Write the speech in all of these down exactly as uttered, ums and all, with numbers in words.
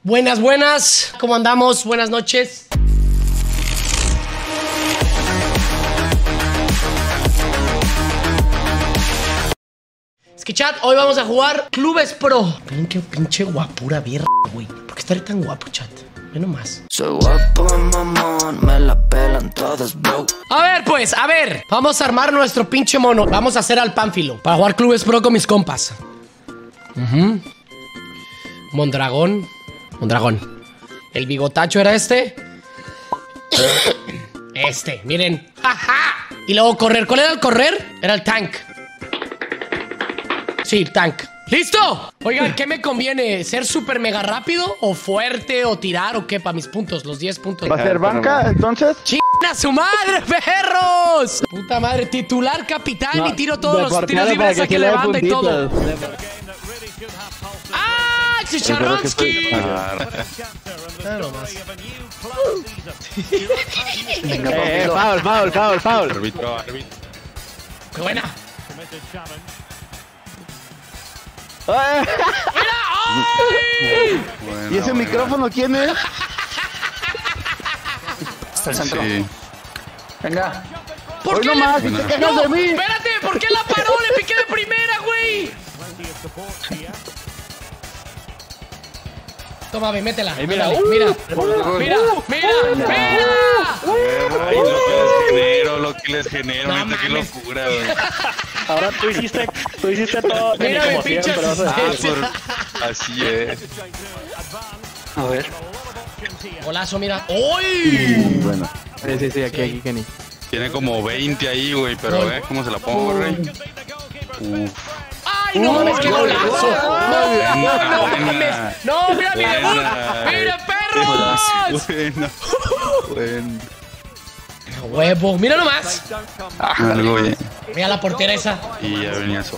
Buenas, buenas. ¿Cómo andamos? Buenas noches. Es que chat, hoy vamos a jugar Clubes Pro. Miren qué pinche guapura mierda, güey. ¿Por qué estaré tan guapo, chat? Ve nomás. Soy guapo, mamón, me la pelan todas, bro. A ver, pues, a ver. Vamos a armar nuestro pinche mono. Vamos a hacer al Pánfilo para jugar Clubes Pro con mis compas. Uh-huh. Mondragón. Mondragón. El bigotacho era este. Este, miren. ¡Ja! Y luego correr. ¿Cuál era el correr? Era el tank. Sí, el tank. ¡Listo! Oigan, ¿qué me conviene? ¿Ser súper mega rápido? ¿O fuerte? ¿O tirar? ¿O qué? Para mis puntos, los diez puntos. ¿Va a ser banca, entonces? ¡China su madre, perros! Puta madre, titular, capitán no, y tiro todos los tiros libres aquí en la banda y todo. ¡Ah! ¡Chicharronsky! Ah, eh, foul, foul, foul, foul. Árbitro, árbitro. ¡Qué buena! ¡Mira! Bueno, ¿Y ese bueno. micrófono quién es? Hasta el centro. Sí. Venga. ¿Por Hoy qué nomás, le... si te No, quejas de mí. espérate, ¿por qué la paró? Le piqué de primera, güey. Toma, ve, métela. Ahí, mira, Ándale, uh, mira, uh, mira, uh, mira, uh, mira. Ay, lo que les genero, lo que les genero, No neta, qué mames. locura, güey. Ahora tú hiciste, tú hiciste todo. Mira mi como pinche siempre, vas a Ah, decir. por... Así es. A ver. Golazo, mira. ¡Uy! Bueno. Sí, sí, sí, aquí, aquí, Kenny. Tiene como veinte ahí, güey, pero Gol. ve cómo se la pongo, rey. Uf. ¡Ay, no mames, qué golazo! ¡No, Buena, no buena. mames! ¡No, mira mi debut! Buena. ¡Mira, perros! Bueno, bueno. ¡A huevo! ¡Mira nomás! Algo bien. Mira la portera esa. Y ya venía solo,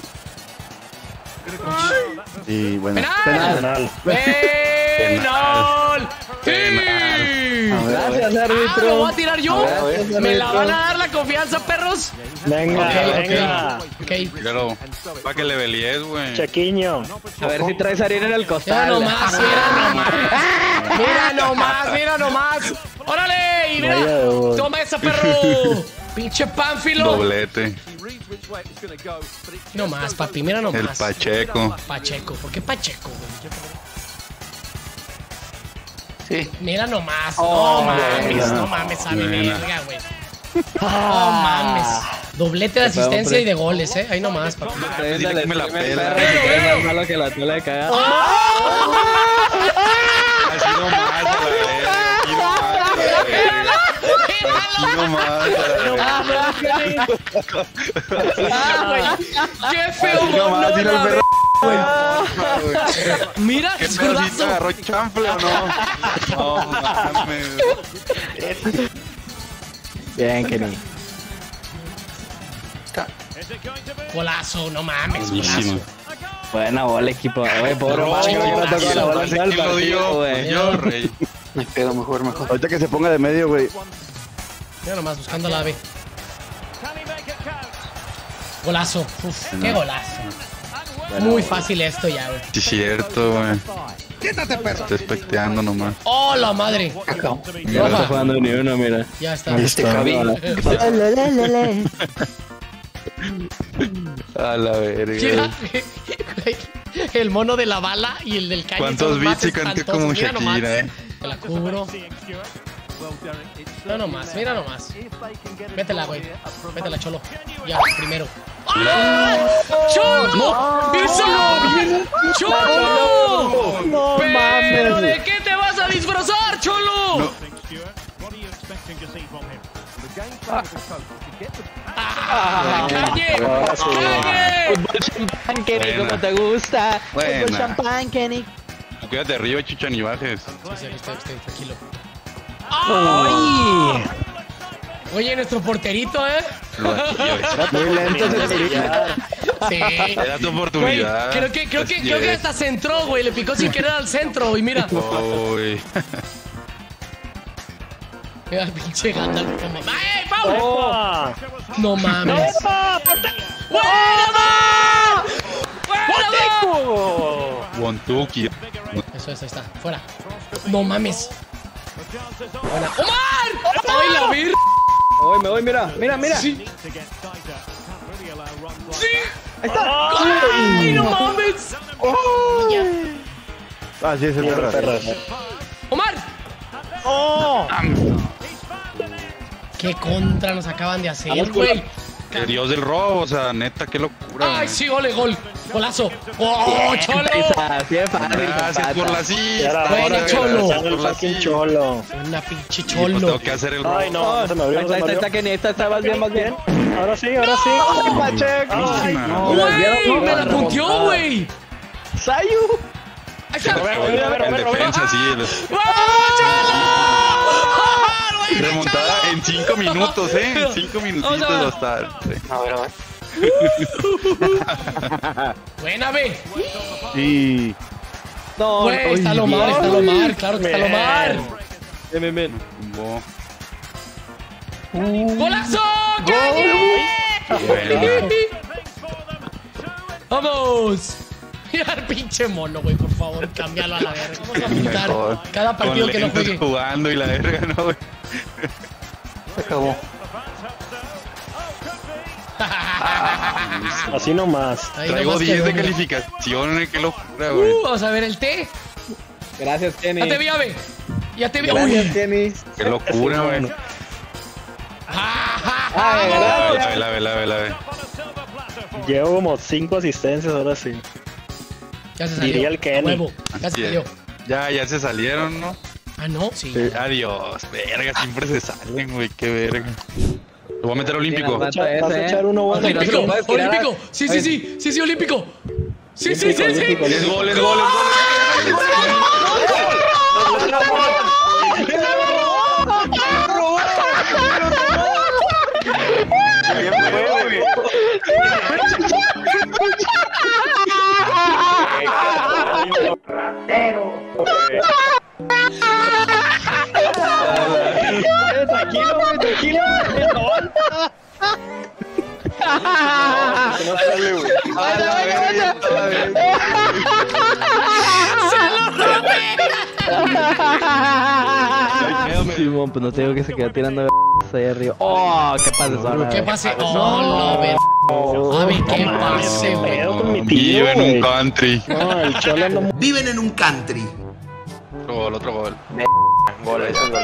cabrón. Y bueno. ¡Penal! Penal. ¡Penal! ¡Sí! Gracias, Ah, ¿lo árbitro. voy a tirar yo? ¿Me la van a dar la confianza, perros? Venga, Ok, venga. ok. Míralo, para que le velies, güey. Chequiño. A ver si traes harina en el Mira costal. nomás, mira nomás. Mira nomás, mira nomás. ¡Órale! Y Vaya mira. debut. Toma esa, perro. Pinche Pánfilo. Doblete. No más, papi, mira nomás. El Pacheco. Pacheco. ¿Por qué Pacheco, güey? Sí. Mira nomás. Oh, no mames, buena. no mames, sabe Buena. verga, güey. No mames. Doblete de asistencia y de goles, eh. Ahí nomás, papi. Dile que me la pela. Es más malo que la tula de cagar. Así nomás, a la verga. Aquí nomás, a la verga. Ah, güey. Qué feo, Así nomás, no, dile al no, perro. Mira, ¿Qué es pedo, si te golazo. agarró chanfle o no? No mames. Bien, Kenny. Está. Golazo, no mames, Buenísimo. golazo. Buena bola, equipo. Oye, pobre No, macho, chico, yo no toco la bola Parece en todo el que lo partido, dio, güey. yo, rey. Me pedo mejor, mejor. Ahorita que se ponga de medio, güey. Mira nomás, buscando la ave. Golazo. Uf, qué golazo. Muy fácil esto ya, güey. Sí, cierto, güey. Quítate, perro. Está especteando nomás. ¡Oh, la madre! Cacao. No está jugando ni uno, mira. Ya está. Este Javi. A la Mira, verga. güey, el mono de la bala y el del caño. ¿Cuántos son más bits y canté espantosos. como Mira nomás. Shakira, eh? Te la cubro. No nomás, mira nomás. Métela, güey. Métela, Cholo. Ya, primero. ¡Ah! ¡Cholo! ¡Cholo! ¡Cholo! No ¿Pero mames. de qué te vas a disfrazar, Cholo? ¡Ah! ¡Calle! ¡Calle! Fútbol champán, Kenny, Buena. como te gusta. Buena. Fútbol champán, Kenny. Quédate arriba, chucha, ni bajes. Sí, sí, estoy, estoy tranquilo. ¡Ay! Oye, nuestro porterito, ¿eh? Muy lento ese tirito. Sí. Era tu Güey, oportunidad. creo que, creo que, Así creo que es. hasta centró, güey. Le picó sin querer al centro, y mira. Uy. Mira, pinche Gandalf. como- ¡Ay, Pau! ¡Epa! No mames. ¡Epa! ¡Porte- ¡Buena! ¡Buena! Wontuki. Eso es, ahí está. Fuera. No mames. Buena. ¡Omar! ¡Ay, la vir! Me voy, me voy, mira, mira, mira. Sí. Sí. Ahí está. ¡Ay, no mames! Ah, sí, es el perro. ¡Omar! ¡Oh! ¿Qué contra nos acaban de hacer, Vamos, güey? El dios del robo, o sea, neta, qué locura. ¡Ay, güey. sí, ole, gol! ¡Golazo! ¡Oh, Cholo! Así es fácil. Gracias por la cita. Buena, Cholo. Gracias por la cita. Cholo. Una pinche Y pues tengo cholo. que hacer el robo. Ay, no, no se me abrió, Ahí no se está, me ahí está, abrió. Kenny, esta, esta, vas bien, vas bien. Ahora sí, ahora sí. ¡Ay, Pacheco! Ay, no. ¡Güey! ¡Me la punteó, güey! ¡Sayu! ¡Ahí está! Roberto, El, Roberto, el Roberto, defensa, sí. el- ¡Vamos, Cholo! Remontada en cinco minutos, ¿eh? En cinco minutitos Vamos a ver. va a estar. Sí. A ver, a ver. Buena, ve. Y... No, Güey, está Lomar, está Lomar. Claro que está Bien. Lomar. Ven, ven, ven. Tumbó. ¡Golazo! ¡Kenny! Buena. ¡Vamos! Mira el pinche mono, güey, por favor, cámbialo a la verga. Vamos a pintar Mejor. cada partido Con que no lentes juegue. jugando y la verga, ¿no, güey? Se acabó. Así nomás. Ahí Traigo nomás diez quedó, de mira. calificación, qué locura, güey. Uh, vamos a ver el T. Gracias, Kenny. Ya te vi, Ave. Ya te vi. Gracias, Uy. Kenny. Qué locura, güey. Ah, Ay, vamos. La ve, la ve, la ve, la ve, la ve. Llevo como cinco asistencias, ahora sí. Ya se salió. Diría el Kenny. Huevo. Ya se Así es. salió. Ya, ya se salieron, ¿no? Ah, no, sí. Sí, adiós, verga, siempre se salen, güey, qué verga. Te voy a meter olímpico. Bien, Echa- Vas a echar uno bueno. Olímpico. Olímpico, puedes tirar a- olímpico. Sí, sí, sí. Sí, sí, olímpico. Sí, sí, sí, sí. Olímpico, Es gol, es gol, es gol. Tranquilo, güey, tranquilo. No sale, güey. A la verga, a la verga. Simón, pues no te digo que se quedó tirando ahí arriba. Oh, qué pasa eso. ¿Qué pase? Oh, no, ver. A ver, ¿qué pase, güey? Pedo con mi tío, Vive en un güey. country. No, el cholo anda muy... Viven en un country. Otro gol, otro gol. Gol, ese es gol.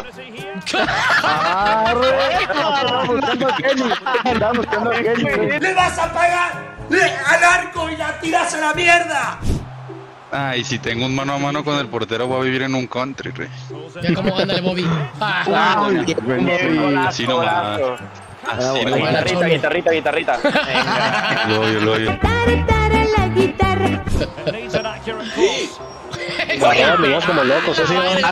¡Le vas a pagar al arco y la tiras a la mierda! Ay, si tengo un mano a mano con el portero, voy a vivir en un country, rey. Ya cómo ándale, Bobby. Ah, Así nomás. Así Buena, nomás. Cholo. Guitarrita, guitarrita. Venga. Lo odio, lo odio. Guardados, vivimos como locos, así no.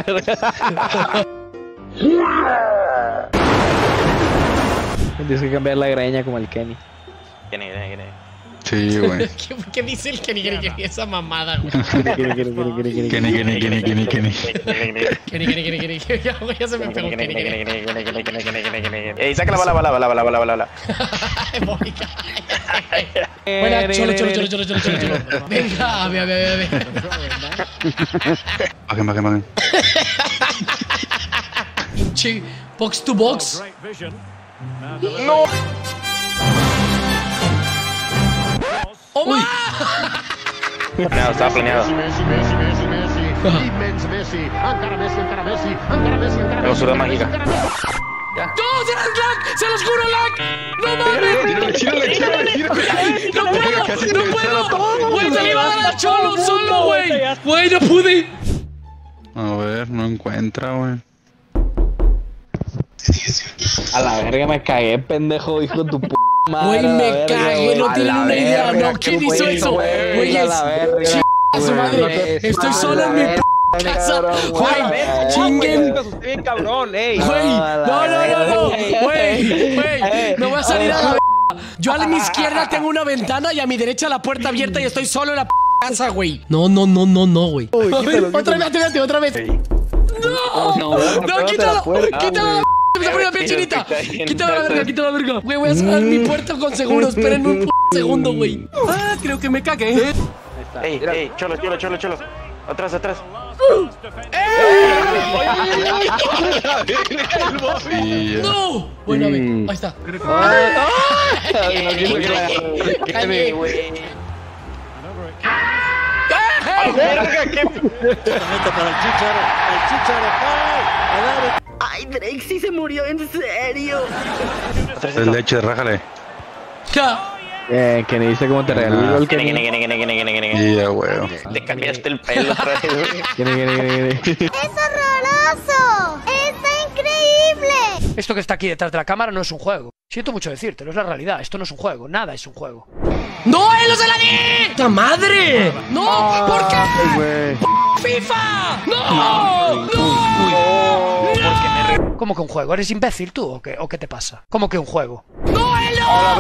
Tienes que cambiar la greña como el Kenny. Sí, güey. ¿Qué, ¿Qué dice el Kenny Kenny Kenny? Esa mamada, güey. Kenny, Kenny, Kenny, Kenny, Kenny. Kenny Kenny Kenny Kenny. Ya, güey, ya se me pegó Kenny Kenny. Ey, saca la bala, bala, bala, bala, bala, bala, bala. Bobby, cállate. Buena, cholo, cholo, cholo, cholo, cholo, cholo, cholo. Venga, a ver, a ver, a ver. Bajen, bajen, bajen. Pinche box to box. No. ¡Omar! Planeado, estaba planeado. Tengo zurda mágica. ¡No, será el lag! ¡Se los juro, lag! ¡No mames! Tírale, tírale, tírale. ¡No puedo! Casi ¡No te puedo! todo. ¡Güey, se le iba a dar a Cholo solo, güey! ¡Güey, no pude! A ver, no encuentra, güey. A la verga me cagué, pendejo, hijo de tu p madre. Güey, a la me verga, cagué, güey. no A tienen la una idea, verga, ¿no? qué ¿Quién hizo güey, eso? güey, Güey, a es- la verga, Ch- a su güey. madre. Estoy solo en mi p casa. Güey, chinguen. bien cabrón, ey. Güey, no, no, no, no. Güey, güey, me voy a salir a la verga. Yo a mi izquierda tengo una ventana y a mi derecha la puerta abierta y estoy solo en la p casa, güey. No, no, no, no, no, güey. Otra vez, espérate, otra vez. No, no, quítalo, quítalo la p. Me está poniendo la piel chinita. Quítalo la verga, quítalo la verga. Güey, voy a cerrar mi puerta con seguro. Esperen un p segundo, güey. Ah, creo que me cagué. Ey, ey, cholo, cholo, cholo, cholo. Atrás, atrás. Sí, ya. ¡No! Bueno, a ver, Sí. ahí está. Cagué, güey. Ay, Drake sí se murió, en serio. El leche, rájale. Ya. Eh, que me dice cómo te regaló el gol que Y ya, weón. Te cambiaste el pelo otra vez, güey. ¡Es horroroso! ¡Está increíble! Esto que está aquí detrás de la cámara no es un juego. Siento mucho decirte, no es la realidad. Esto no es un juego, nada es un juego. ¡No, él no se la di! ¡Puta madre! ¡No! ¿Por qué? Güey. ¡FIFA! ¡No! ¡No! ¡No! ¿Cómo que un juego? ¿Eres imbécil tú o qué, o qué te pasa? ¿Cómo que un juego? ¡No, él no!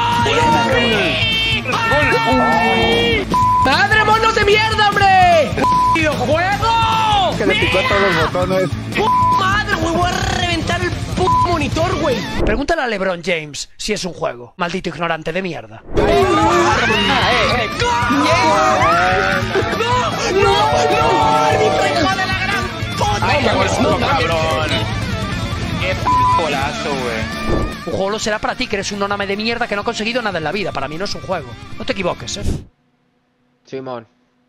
¡Gol! ¡Madre, monos de mierda, hombre! ¡Videojuego! Que le picó todos los botones. ¡Madre, güey! Voy a reventar el puto monitor, güey. Pregúntale a LeBron James si es un juego. Maldito ignorante de mierda. ¡No! ¡No! ¡No! ¡Árbitro, hijo de la gran puta! ¡No, cabrón! ¡Qué p golazo, güey! Un juego lo será para ti, que eres un noname de mierda que no ha conseguido nada en la vida. Para mí no es un juego. No te equivoques, eh. Simón.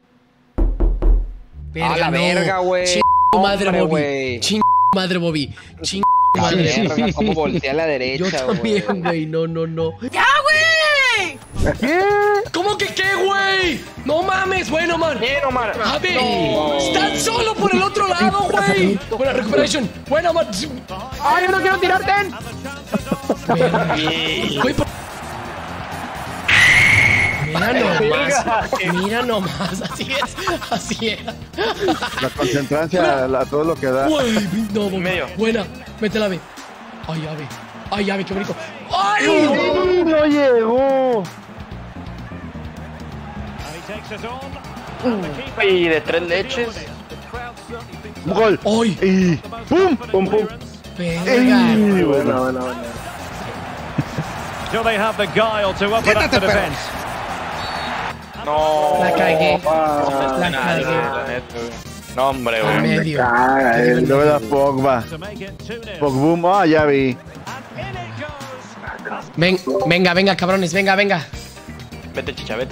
Verga, A la no. verga, güey. Ching tu madre, Hombre, Bobby. güey. Ching madre, Bobby. Ching A la madre. verga, cómo volteé a la derecha, Yo güey. también, güey. No, no, no. ¡Ya, güey! ¿Cómo que qué, güey? No mames, bueno, man. Bien, Omar. Javi, están solo por el otro lado, güey. Buena recuperación. Buena, man. ¡Ay, no quiero tirarte! Güey, por- Mira nomás, mira nomás, así es, así es. La concentrancia, la, todo lo que da. Güey, no, Bobby. Medio. Buena, métela, ve. Ay, ave, ay, ave, qué bonito. ¡Ay! no llegó. Y de tres leches. Un gol. ¡Ay! Y pum, pum, pum. Verga. Y bueno, bueno, bueno. Do they have the guile to open up the defense? No. La cagué. La La cagué. No, hombre, Al güey. medio. Caga, eh, luego da Pogba. To make it two nil. Pogbum, ah, ya vi. Ven, venga, venga, cabrones, venga, venga. Vete, chicha, vete.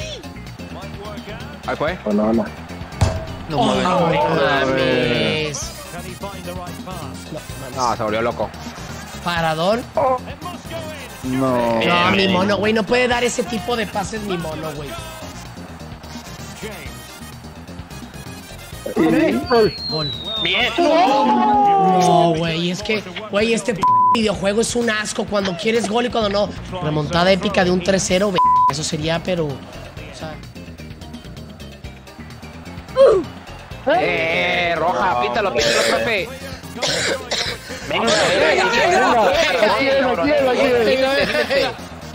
¿Ahí fue? Oh, no mames. Can he find the right pass? No, se volvió loco. Parador. No. No, mi mono, güey, no puede dar ese tipo de pases mi mono, güey. Gol. Bien. No, güey, es que, güey, este p videojuego es un asco cuando quieres gol y cuando no. Remontada épica de un tres cero, güey. Eso sería, pero... O sea, Eh, roja, pítalo, pítalo, profe. Venga, Aquí es, aquí es, aquí es. venga, venga, venga.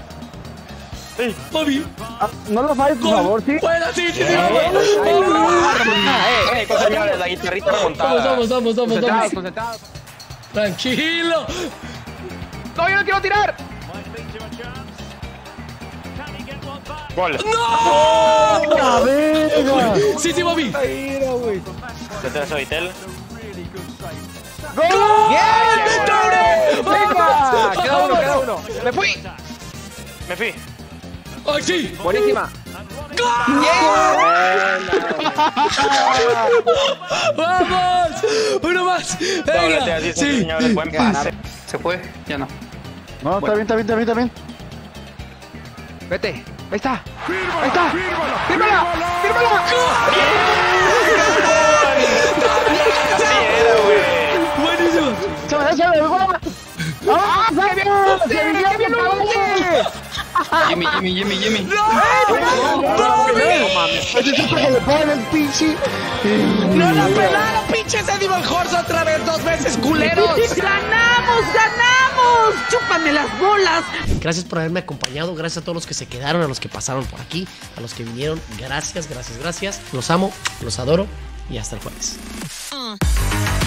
Bobby. No lo falles, por favor, sí. Buena, sí, sí, sí, vamos. eh, eh, cosa de la guitarrita remontada. Vamos, vamos, vamos, vamos, Concentrados, vamos. concentrados. Tranquilo. No, yo no quiero tirar. Gol. ¡No! ¡La verga! Sí, sí, Bobby. Detrás de Vitel. Venga, queda uno, queda uno. Me fui. Me fui. ¡Ay, sí! Buenísima. ¡Vamos! ¡Uno más! Doblete, ¡Venga! así, Sí. señores. Buen pase. Se fue, ya no. No, está bien, está bien, está bien, está bien. Vete, ahí está. Ahí está. ¡Fírmala! ¡Fírmala! Así era, güey. ¡Buenísimo! ¡Ah, se vio! ¡Se vio bien, cabrón! Jimmy, Jimmy, Jimmy, Jimmy. Necesito que le pongan el pinche. ¡No la pelaron, pinches Edible Horse otra vez, dos veces, culeros! ¡Ganamos, ganamos! ¡Chúpame las bolas! Gracias por haberme acompañado, gracias a todos los que se quedaron, a los que pasaron por aquí, a los que vinieron. Gracias, gracias, gracias. Los amo, los adoro y hasta el jueves. Uh.